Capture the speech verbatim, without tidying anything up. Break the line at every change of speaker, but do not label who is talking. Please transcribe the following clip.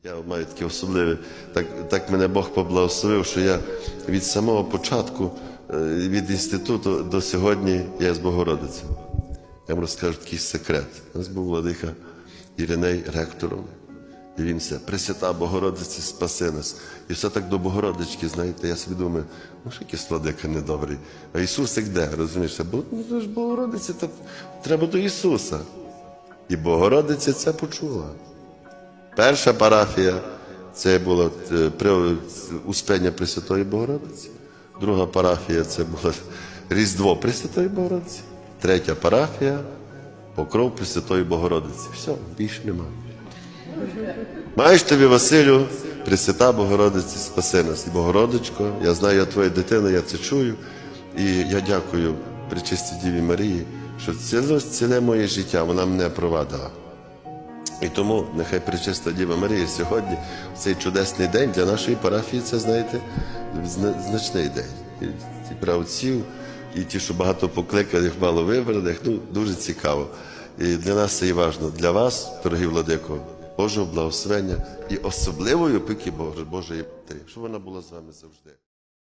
Я маю таке особливе, так, так мене Бог поблагословив, що я від самого початку, від інституту до сьогодні я з Богородицею. Я вам розкажу такий секрет. У нас був владика Іриней ректором, і він все, Пресвята Богородиці, спаси нас. І все так до Богородички, знаєте, я собі думаю, ну що якийсь владика недобрий. А Ісусик де, розумієш? Бо ну, ж Богородиця, то треба до Ісуса. І Богородиця це почула. Перша парафія – це було Успення Пресвятої Богородиці. Друга парафія – це було Різдво Пресвятої Богородиці. Третя парафія – Покров Пресвятої Богородиці. Все, більше нема. Маєш тобі, Василю, Пресвята Богородиці, спаси нас. Богородичко, я знаю, я твоя дитина, я це чую. І я дякую Пречистій Діві Марії, що ціле, ціле моє життя вона мене провадила. І тому нехай Пречиста Діва Марія сьогодні, в цей чудесний день, для нашої парафії це, знаєте, значний день. І ті праотців, і ті, що багато покликали, їх мало вибраних, ну, дуже цікаво. І для нас це і важливо. Для вас, дорогі владико, Божого благословення і особливої опіки Божої Матері, щоб вона була з вами завжди.